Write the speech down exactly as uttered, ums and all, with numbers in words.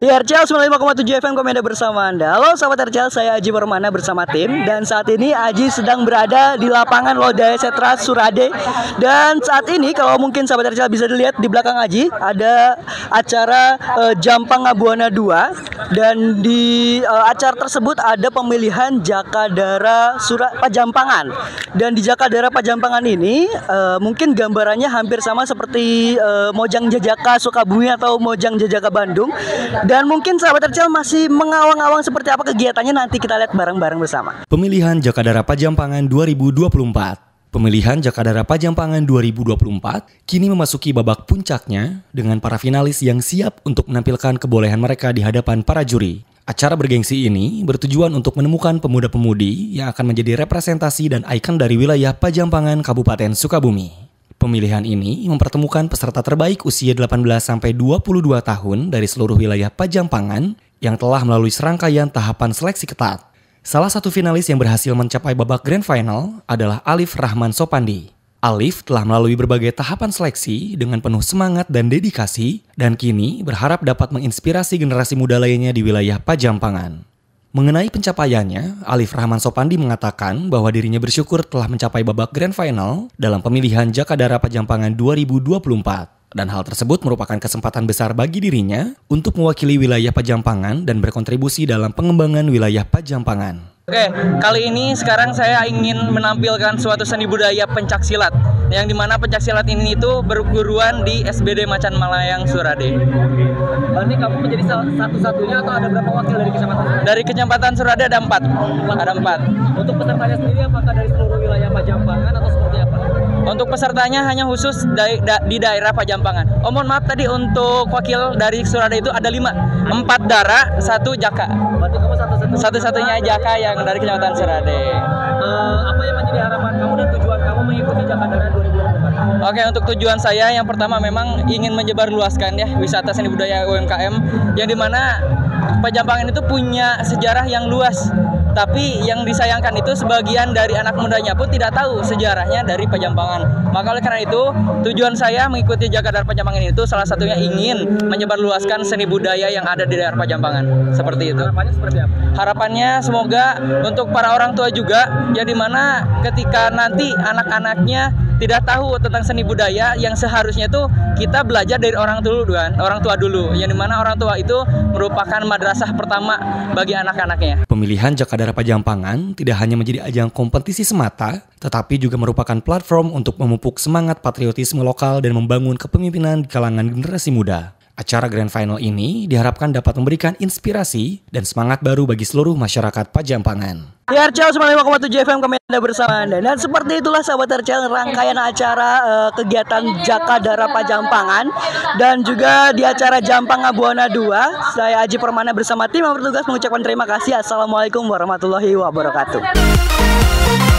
Di R C L sembilan puluh lima koma tujuh F M Komedia bersama Anda. Halo sahabat R C L, saya Aji Permana bersama tim. Dan saat ini Aji sedang berada di lapangan Lodaya Setra Surade. Dan saat ini kalau mungkin sahabat R C L bisa dilihat di belakang Aji ada acara uh, Jampanga Buana dua. Dan di uh, acara tersebut ada pemilihan Jakadara Sura Pajampangan. Dan di Jakadara Pajampangan ini uh, mungkin gambarannya hampir sama seperti uh, Mojang Jajaka Sukabumi atau Mojang Jajaka Bandung. Dan mungkin sahabat R C L masih mengawang-awang seperti apa kegiatannya, nanti kita lihat bareng-bareng bersama. Pemilihan Jakadara Pajampangan dua ribu dua puluh empat. Pemilihan Jakadara Pajampangan dua ribu dua puluh empat kini memasuki babak puncaknya dengan para finalis yang siap untuk menampilkan kebolehan mereka di hadapan para juri. Acara bergengsi ini bertujuan untuk menemukan pemuda-pemudi yang akan menjadi representasi dan ikon dari wilayah Pajampangan Kabupaten Sukabumi. Pemilihan ini mempertemukan peserta terbaik usia delapan belas sampai dua puluh dua tahun dari seluruh wilayah Pajampangan yang telah melalui serangkaian tahapan seleksi ketat. Salah satu finalis yang berhasil mencapai babak grand final adalah Alif Rahman Sopandi. Alif telah melalui berbagai tahapan seleksi dengan penuh semangat dan dedikasi dan kini berharap dapat menginspirasi generasi muda lainnya di wilayah Pajampangan. Mengenai pencapaiannya, Alif Rahman Sopandi mengatakan bahwa dirinya bersyukur telah mencapai babak grand final dalam pemilihan Jakadara Pajampangan dua ribu dua puluh empat. Dan hal tersebut merupakan kesempatan besar bagi dirinya untuk mewakili wilayah Pajampangan dan berkontribusi dalam pengembangan wilayah Pajampangan. Oke, kali ini sekarang saya ingin menampilkan suatu seni budaya pencaksilat, yang dimana pencaksilat ini itu berguruan di S B D Macan Malayang Surade. Berarti kamu menjadi satu-satunya atau ada berapa wakil dari kecamatan? Dari kecamatan Surade ada empat. Ada empat. Untuk pesertanya sendiri apakah dari seluruh wilayah Pajampangan atau seperti apa? Untuk pesertanya hanya khusus da da di daerah Pajampangan. Oh mohon maaf tadi untuk wakil dari Surade itu ada lima, empat Dara, satu Jaka. Berarti kamu satu-satunya. Satu-satunya Jaka yang dari kecamatan Surade. Uh, apa yang menjadi harapan kamu dan tujuan kamu mengikuti Jakadara dua ribu dua puluh empat? Oke, untuk tujuan saya yang pertama memang ingin menyebarluaskan ya wisata seni budaya U M K M, yang dimana Pajampangan itu punya sejarah yang luas. Tapi yang disayangkan itu sebagian dari anak mudanya pun tidak tahu sejarahnya dari Pajampangan. Maka oleh karena itu tujuan saya mengikuti Jakadara Pajampangan itu salah satunya ingin menyebarluaskan seni budaya yang ada di daerah Pajampangan. Seperti itu. Harapannya seperti apa? Harapannya semoga untuk para orang tua juga, ya dimana ketika nanti anak-anaknya tidak tahu tentang seni budaya yang seharusnya tuh kita belajar dari orang dulu kan, orang tua dulu. Yang dimana orang tua itu merupakan madrasah pertama bagi anak-anaknya. Pemilihan Jakadara Pajampangan tidak hanya menjadi ajang kompetisi semata, tetapi juga merupakan platform untuk memupuk semangat patriotisme lokal dan membangun kepemimpinan di kalangan generasi muda. Acara Grand Final ini diharapkan dapat memberikan inspirasi dan semangat baru bagi seluruh masyarakat Pajampangan. Di R C L sembilan puluh lima koma tujuh F M Komedia bersama Anda. Dan seperti itulah sahabat R C L rangkaian acara uh, kegiatan Jakadara Pajampangan dan juga di acara Jampanga Buana dua. Saya Aji Permana bersama tim yang bertugas mengucapkan terima kasih. Assalamualaikum warahmatullahi wabarakatuh.